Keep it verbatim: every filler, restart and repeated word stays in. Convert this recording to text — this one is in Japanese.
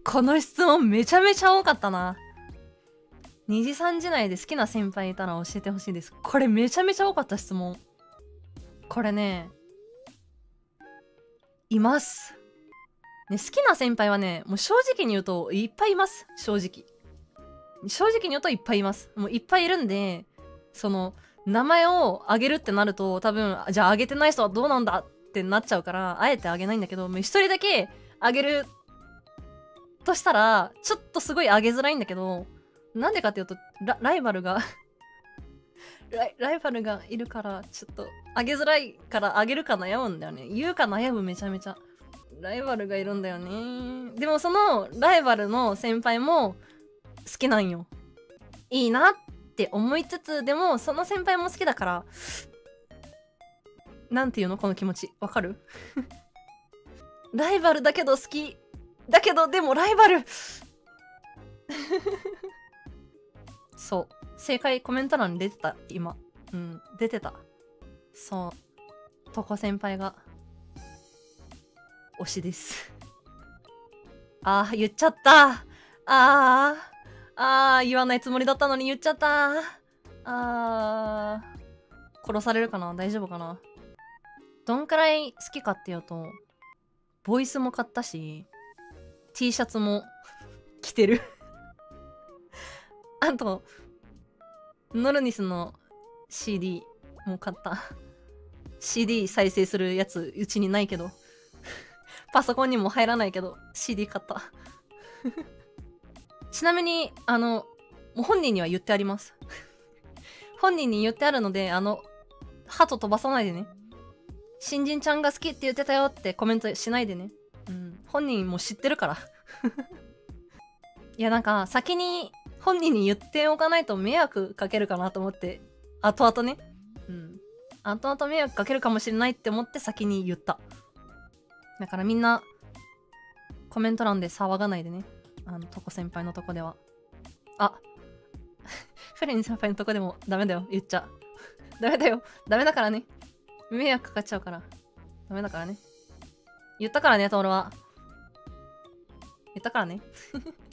この質問めちゃめちゃ多かったな。にじさんじ内で好きな先輩いたら教えてほしいです。これめちゃめちゃ多かった質問。これね、います。ね、好きな先輩はね、もう正直に言うといっぱいいます。正直。正直に言うといっぱいいます。もういっぱいいるんで、その、名前を挙げるってなると多分、じゃあ挙げてない人はどうなんだってなっちゃうから、あえて挙げないんだけど、一人だけ挙げるとしたら、ちょっとすごい挙げづらいんだけど、なんでかっていうと、ラ, ライバルがライ、ライバルがいるから、ちょっと、あげづらいからあげるか悩むんだよね。言うか悩むめちゃめちゃ。ライバルがいるんだよね。でもその、ライバルの先輩も好きなんよ。いいなって思いつつ、でも、その先輩も好きだから、なんていうのこの気持ち。わかるライバルだけど好き。だけど、でもライバルそう。正解コメント欄に出てた、今。うん、出てた。そう。とこ先輩が、推しです。あー、言っちゃった。あー、あー、言わないつもりだったのに言っちゃった。あー、殺されるかな？大丈夫かな？どんくらい好きかっていうと、ボイスも買ったし、T シャツも着てる。あと、ノルニスの シーディー も買った。シーディー 再生するやつうちにないけど。パソコンにも入らないけど シーディー 買った。ちなみに、あの、もう本人には言ってあります。本人に言ってあるので、あの、鳩飛ばさないでね。新人ちゃんが好きって言ってたよってコメントしないでね。うん。本人も知ってるから。いや、なんか、先に本人に言っておかないと迷惑かけるかなと思って、後々ね。うん。後々迷惑かけるかもしれないって思って先に言った。だからみんな、コメント欄で騒がないでね。あの、とこ先輩のとこでは。あフレン先輩のとこでもダメだよ、言っちゃ。ダメだよ。ダメだからね。迷惑かかっちゃうから。ダメだからね。言ったからね、トールは。言ったからね。